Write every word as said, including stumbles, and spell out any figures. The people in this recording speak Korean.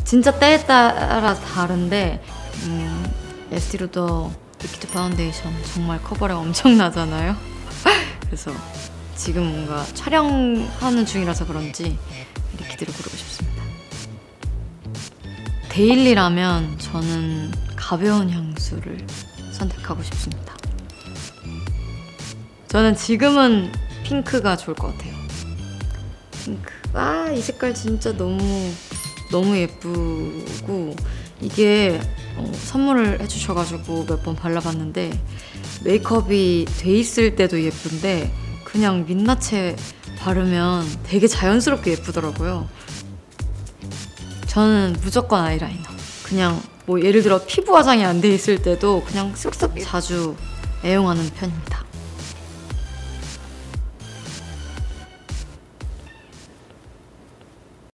진짜 때에 따라 다른데 음, 에스티로더 리퀴드 파운데이션 정말 커버력 엄청나잖아요. 그래서 지금 뭔가 촬영하는 중이라서 그런지 리퀴드를 고르고 싶습니다. 데일리라면 저는 가벼운 향수를 선택하고 싶습니다. 저는 지금은 핑크가 좋을 것 같아요. 핑크. 아, 이 색깔 진짜 너무 너무 예쁘고 이게 어, 선물을 해주셔가지고 몇 번 발라봤는데 메이크업이 돼 있을 때도 예쁜데 그냥 민낯에 바르면 되게 자연스럽게 예쁘더라고요. 저는 무조건 아이라이너. 그냥 뭐 예를 들어 피부 화장이 안 돼 있을 때도 그냥 쓱쓱 자주 애용하는 편입니다.